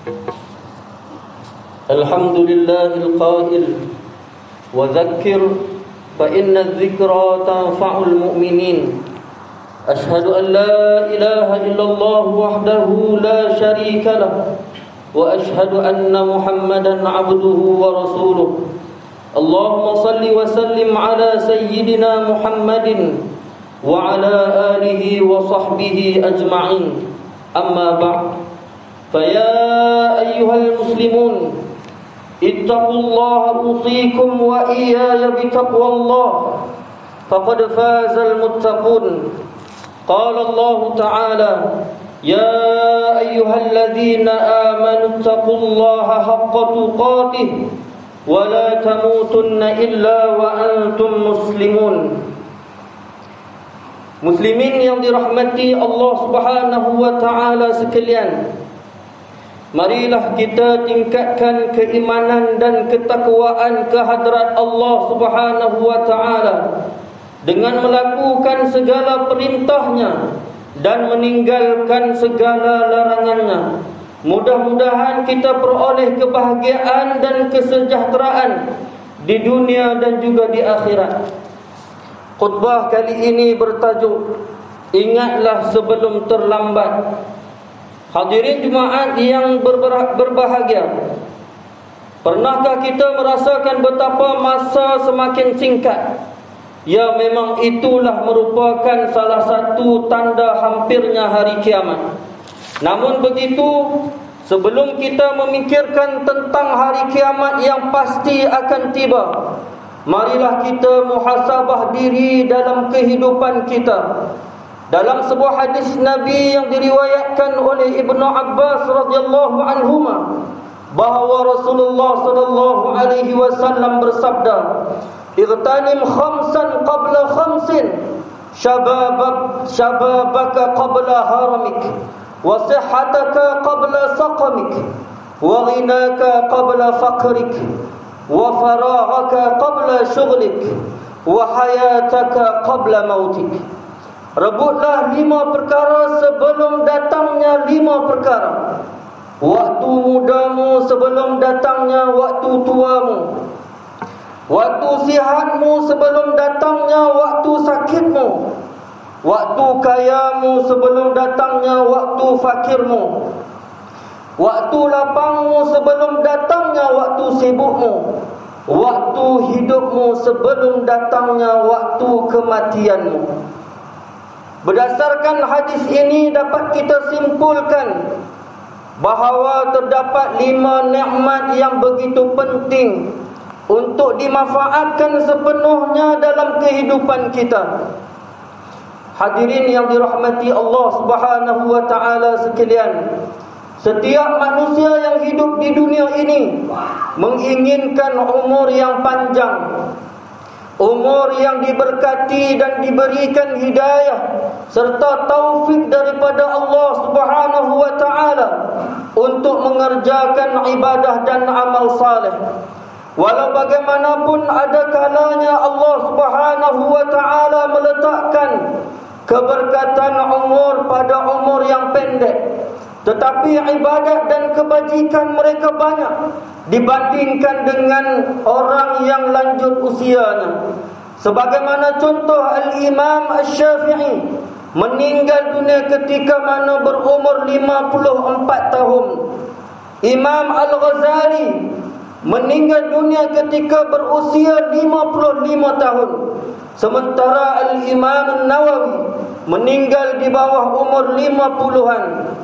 الحمد لله القائل وذكر فإن الذكرى تنفع المؤمنين أشهد أن لا إله إلا الله وحده لا شريك له وأشهد أن محمدا عبده ورسوله اللهم صل وسلم على سيدنا محمد وعلى آله وصحبه أجمعين أما بعد فيا أيها المسلمون اتقوا الله أوصيكم وإياي بتقوى الله فقد فاز المتقون قال الله تعالى يا أيها الذين آمنوا اتقوا الله حق تقاته ولا تموتن إلا وأنتم مسلمون. Muslimin yang dirahmati Allah Subhanahu wa taala sekalian, marilah kita tingkatkan keimanan dan ketakwaan kehadrat Allah Subhanahu wa taala dengan melakukan segala perintahnya dan meninggalkan segala larangannya. Mudah-mudahan kita peroleh kebahagiaan dan kesejahteraan di dunia dan juga di akhirat. Khutbah kali ini bertajuk Ingatlah Sebelum Terlambat. Hadirin jemaat yang berbahagia, pernahkah kita merasakan betapa masa semakin singkat? Ya, memang itulah merupakan salah satu tanda hampirnya hari kiamat. Namun begitu, sebelum kita memikirkan tentang hari kiamat yang pasti akan tiba, marilah kita muhasabah diri dalam kehidupan kita. Dalam sebuah hadis Nabi yang diriwayatkan oleh Ibnu Abbas radhiyallahu anhuma, bahawa Rasulullah sallallahu alaihi wasallam bersabda, "Igtanim khamsan qabla khamsin, shababaka qabla haramik, wa sihhataka qabla saqamik, wa ghinaka qabla faqrik, wa faraghaka qabla syughlik, wa hayataka qabla mautik." Rebutlah 5 perkara sebelum datangnya 5 perkara. Waktu mudamu sebelum datangnya waktu tuamu. Waktu sihatmu sebelum datangnya waktu sakitmu. Waktu kayamu sebelum datangnya waktu fakirmu. Waktu lapangmu sebelum datangnya waktu sibukmu. Waktu hidupmu sebelum datangnya waktu kematianmu. Berdasarkan hadis ini dapat kita simpulkan bahawa terdapat 5 nikmat yang begitu penting untuk dimanfaatkan sepenuhnya dalam kehidupan kita. Hadirin yang dirahmati Allah Subhanahu wa taala sekalian, setiap manusia yang hidup di dunia ini menginginkan umur yang panjang, umur yang diberkati dan diberikan hidayah serta taufik daripada Allah Subhanahu wa taala untuk mengerjakan ibadah dan amal saleh. Walau bagaimanapun ada kalanya Allah Subhanahu wa taala meletakkan keberkatan umur pada umur yang pendek, tetapi ibadat dan kebajikan mereka banyak dibandingkan dengan orang yang lanjut usianya. Sebagaimana contoh Al-Imam Asy-Syafi'i meninggal dunia ketika mana berumur 54 tahun. Imam Al-Ghazali meninggal dunia ketika berusia 55 tahun. Sementara Al-Imam An-Nawawi meninggal di bawah umur 50-an.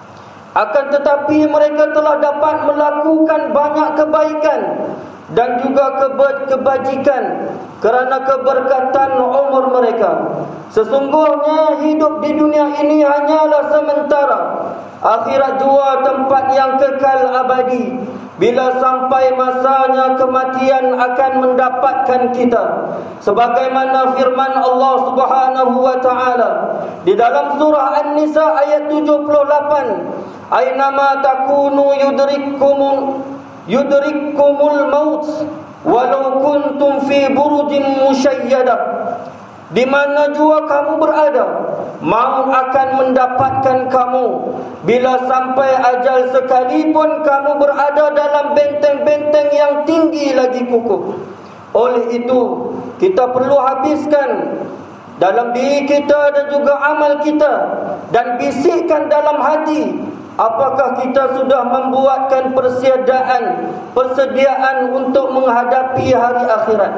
Akan tetapi mereka telah dapat melakukan banyak kebaikan dan juga kebajikan kerana keberkatan umur mereka. Sesungguhnya hidup di dunia ini hanyalah sementara. Akhirat jua tempat yang kekal abadi. Bila sampai masanya kematian akan mendapatkan kita. Sebagaimana firman Allah Subhanahu wa taala di dalam surah An-Nisa ayat 78, "Ainama takunu yudrikkumul maut walau kuntum fi burujin musyayyadah." Di mana jua kamu berada, maut akan mendapatkan kamu. Bila sampai ajal sekalipun kamu berada dalam benteng-benteng yang tinggi lagi kukuh. Oleh itu, kita perlu habiskan dalam diri kita dan juga amal kita, dan bisikkan dalam hati, apakah kita sudah membuatkan persediaan untuk menghadapi hari akhirat.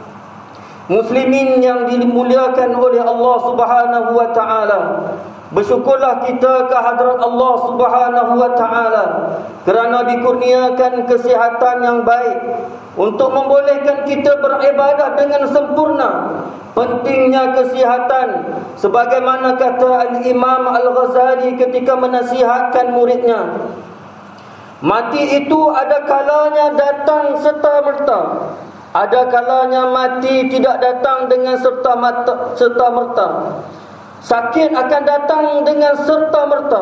Muslimin yang dimuliakan oleh Allah Subhanahu wa taala, bersyukurlah kita ke hadrat Allah Subhanahu wa taala kerana dikurniakan kesihatan yang baik untuk membolehkan kita beribadah dengan sempurna. Pentingnya kesihatan, sebagaimana kata Al-Imam Al-Ghazali ketika menasihatkan muridnya, mati itu ada kalanya datang serta-merta, ada kalanya mati tidak datang dengan serta-merta. Sakit akan datang dengan serta-merta.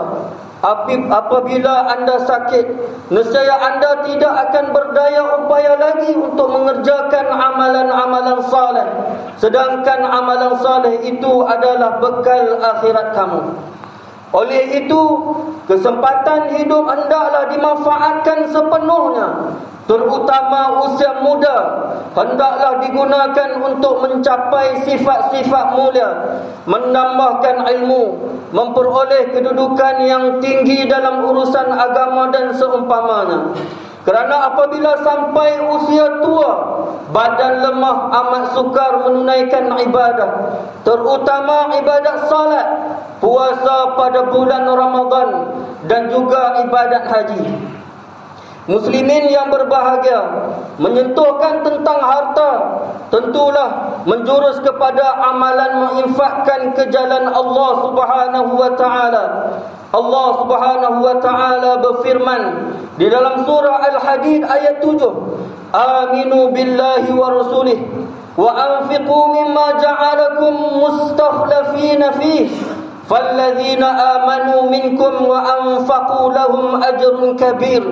Apabila anda sakit, nescaya anda tidak akan berdaya upaya lagi untuk mengerjakan amalan-amalan saleh. Sedangkan amalan saleh itu adalah bekal akhirat kamu. Oleh itu, kesempatan hidup hendaklah dimanfaatkan sepenuhnya. Terutama usia muda hendaklah digunakan untuk mencapai sifat-sifat mulia, menambahkan ilmu, memperoleh kedudukan yang tinggi dalam urusan agama dan seumpamanya. Kerana apabila sampai usia tua, badan lemah amat sukar menunaikan ibadah, terutama ibadat salat, puasa pada bulan Ramadan dan juga ibadat haji. Muslimin yang berbahagia, menyentuhkan tentang harta tentulah menjurus kepada amalan menginfakkan ke jalan Allah Subhanahu wa taala. Allah Subhanahu wa taala berfirman di dalam surah Al-Hadid ayat 7, "Aminu billahi wa rasulih wa anfiqu mimma ja'alakum mustakhlifina fihi falladzina amanu minkum wa anfaqu lahum ajrun kabir."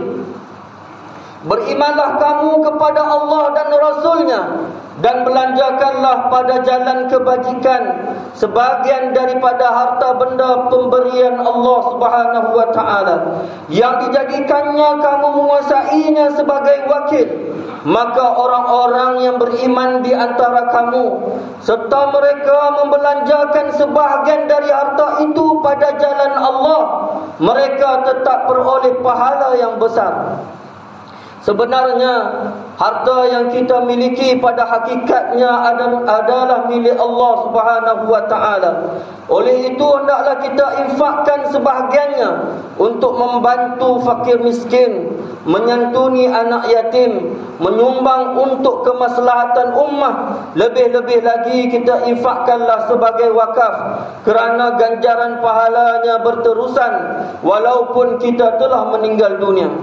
Berimanlah kamu kepada Allah dan Rasulnya, dan belanjakanlah pada jalan kebajikan sebagian daripada harta benda pemberian Allah Subhanahu wa taala, yang dijadikannya kamu menguasainya sebagai wakil. Maka orang-orang yang beriman di antara kamu, serta mereka membelanjakan sebahagian dari harta itu pada jalan Allah, mereka tetap beroleh pahala yang besar. Sebenarnya harta yang kita miliki pada hakikatnya adalah milik Allah Subhanahu wa taala. Oleh itu hendaklah kita infakkan sebahagiannya untuk membantu fakir miskin, menyantuni anak yatim, menyumbang untuk kemaslahatan ummah. Lebih-lebih lagi kita infakkanlah sebagai wakaf, kerana ganjaran pahalanya berterusan walaupun kita telah meninggal dunia.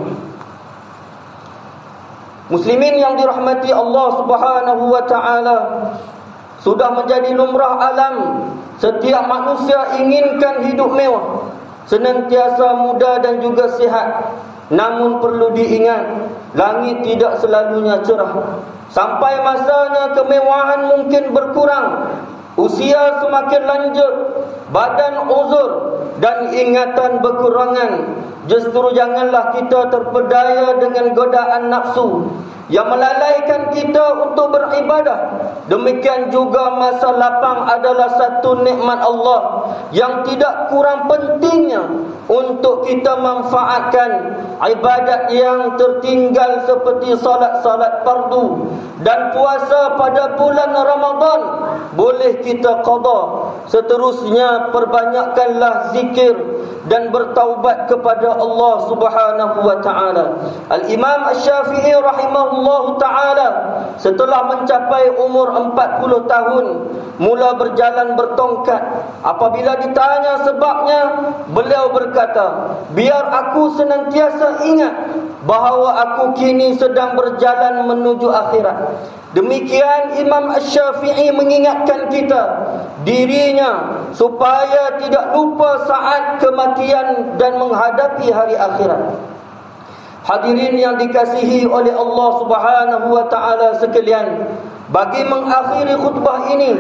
Muslimin yang dirahmati Allah Subhanahu wa taala, sudah menjadi lumrah alam setiap manusia inginkan hidup mewah, senantiasa muda dan juga sihat. Namun perlu diingat, langit tidak selalunya cerah. Sampai masanya kemewahan mungkin berkurang, usia semakin lanjut, badan uzur dan ingatan berkurangan. Justru janganlah kita terpedaya dengan godaan nafsu yang melalaikan kita untuk beribadah. Demikian juga masa lapang adalah satu nikmat Allah yang tidak kurang pentingnya untuk kita manfaatkan. Ibadat yang tertinggal seperti salat-salat fardu dan puasa pada bulan Ramadan boleh kita qada. Seterusnya perbanyakkanlah zikir dan bertaubat kepada Allah Subhanahu wa taala. Al-Imam Asy-Syafi'i rahimahullahu taala setelah mencapai umur 40 tahun mula berjalan bertongkat. Apabila ditanya sebabnya, beliau berkata, "Biar aku senantiasa ingat bahawa aku kini sedang berjalan menuju akhirat." Demikian Imam Asy-Syafi'i mengingatkan kita dirinya supaya tidak lupa saat kematian dan menghadapi hari akhirat. Hadirin yang dikasihi oleh Allah Subhanahu wa taala sekalian, bagi mengakhiri khutbah ini,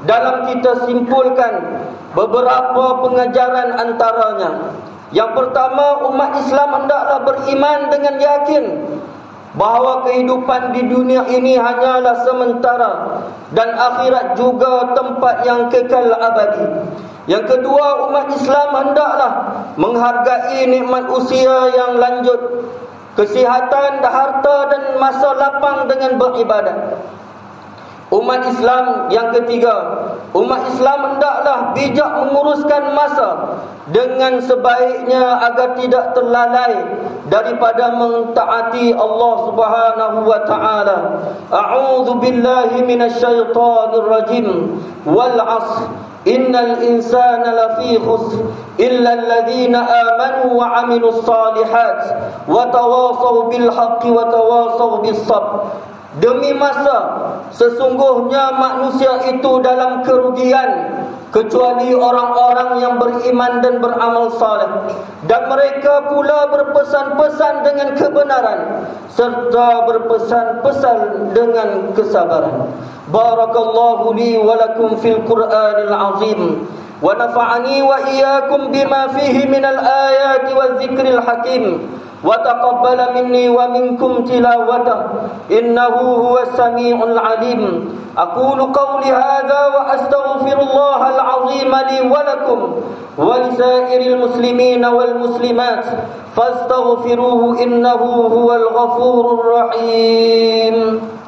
dalam kita simpulkan beberapa pengajaran antaranya. Yang pertama, umat Islam hendaklah beriman dengan yakin bahawa kehidupan di dunia ini hanyalah sementara dan akhirat juga tempat yang kekal abadi. Yang kedua, umat Islam hendaklah menghargai nikmat usia yang lanjut, kesihatan, harta dan masa lapang dengan beribadat. Umat Islam yang ketiga, umat Islam hendaklah bijak menguruskan masa dengan sebaiknya agar tidak terlalai daripada mentaati Allah Subhanahu wa taala. A'udzu billahi minasyaitonir rajim. Wal 'ashr innal insana lafi khusr illa alladhina amanu wa 'amilus shalihat wa tawasaw bil haqqi wa tawasaw bis sabr. Demi masa, sesungguhnya manusia itu dalam kerugian kecuali orang-orang yang beriman dan beramal saleh, dan mereka pula berpesan-pesan dengan kebenaran serta berpesan-pesan dengan kesabaran. Barakallahu li wa lakum fil Qur'anil azim wa nafa'ani wa iyyakum bima fihi minal ayati waz zikril hakim. وتقبل مني ومنكم تلاوته إنه هو السميع العليم. أقول قولي هذا وأستغفر الله العظيم لي ولكم ولسائر المسلمين والمسلمات فاستغفروه إنه هو الغفور الرحيم.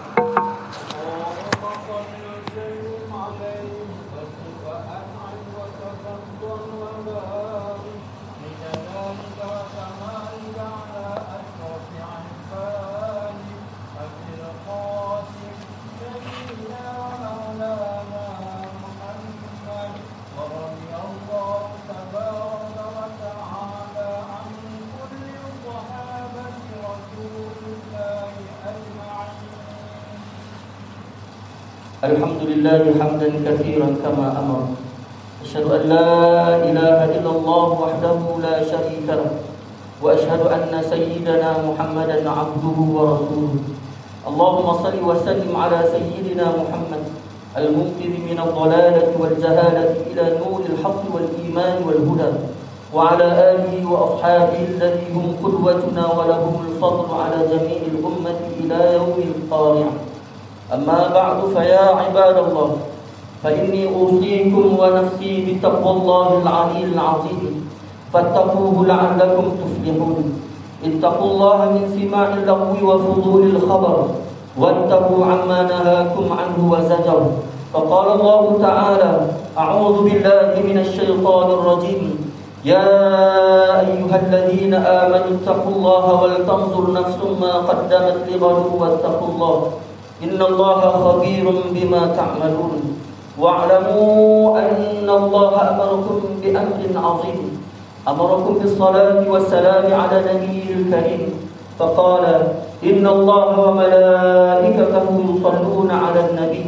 الحمد لله حمدا كثيرا كما أمر. أشهد أن لا إله إلا الله وحده لا شريك له وأشهد أن سيدنا محمدا عبده ورسوله. اللهم صل وسلم على سيدنا محمد المنقذ من الضلالة والجهالة إلى نور الحق والإيمان والهدى، وعلى آله وأصحابه الذين هم قدوتنا ولهم الفضل على جميع الأمة إلى يوم القارعة. أما بعد، فيا عباد الله، فإني أوصيكم ونفسي بتقوى الله العلي العظيم، فاتقوه لعلكم تفلحون. اتقوا الله من سماع اللغو وفضول الخبر، وانتهوا عما نهاكم عنه وزجر. فقال الله تعالى: أعوذ بالله من الشيطان الرجيم، يا أيها الذين آمنوا اتقوا الله ولتنظر نفس ما قدمت لغد واتقوا الله إن الله خبير بما تعملون. واعلموا أن الله أمركم بأمر عظيم، أمركم بالصلاة والسلام على نبيه الكريم، فقال: إن الله وملائكته يصلون على النبي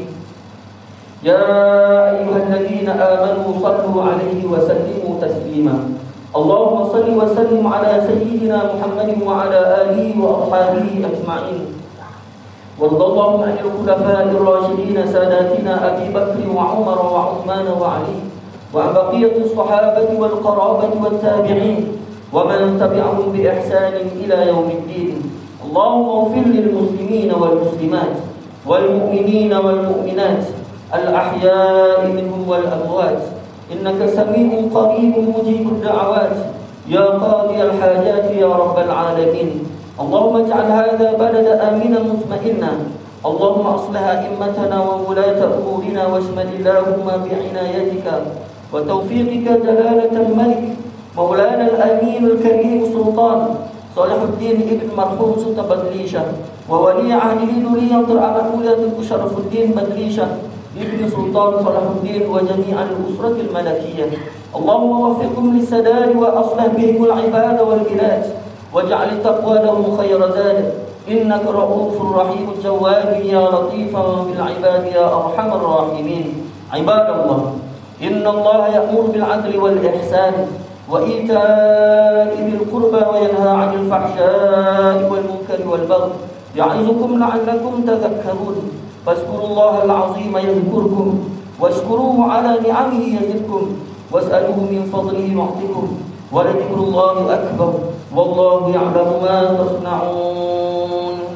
يا أيها الذين آمنوا صلوا عليه وسلموا تسليما. اللهم صل وسلم على سيدنا محمد وعلى آله وأصحابه أجمعين. وارض اللهم عن الخلفاء الراشدين ساداتنا أبي بكر وعمر وعثمان وعلي، وعن بقية الصحابة والقرابة والتابعين ومن تبعهم بإحسان إلى يوم الدين. اللهم اغفر للمسلمين والمسلمات والمؤمنين والمؤمنات الأحياء منهم والأموات، إنك سميع قريب مجيب الدعوات يا قاضي الحاجات يا رب العالمين. اللهم اجعل هذا بلد آمنا مطمئنا. اللهم أصلح أئمتنا وولاة أمورنا واشمل اللهم بعنايتك وتوفيقك جلالة الملك مولانا الأمين الكريم سلطان صالح الدين ابن مرحوم سلطان بدريشة، وولي عهده ذرية الأولاد شرف الدين بدريشة ابن سلطان صلاح الدين وجميع الأسرة الملكية. اللهم وفقهم للسداد وأصلح بهم العباد والبلاد، واجعل التقوى لهم خير زاد، إنك رؤوف رحيم جواد يا لطيفا بالعباد يا أرحم الراحمين. عباد الله، إن الله يأمر بالعدل والإحسان وإيتاء ذي القربى وينهى عن الفحشاء والمنكر والبغي، يعظكم لعلكم تذكرون. فاذكروا الله العظيم يذكركم، واشكروه على نعمه يزدكم واسألوه من فضله يعطكم ولذكر الله أكبر والله يعلم ما تصنعون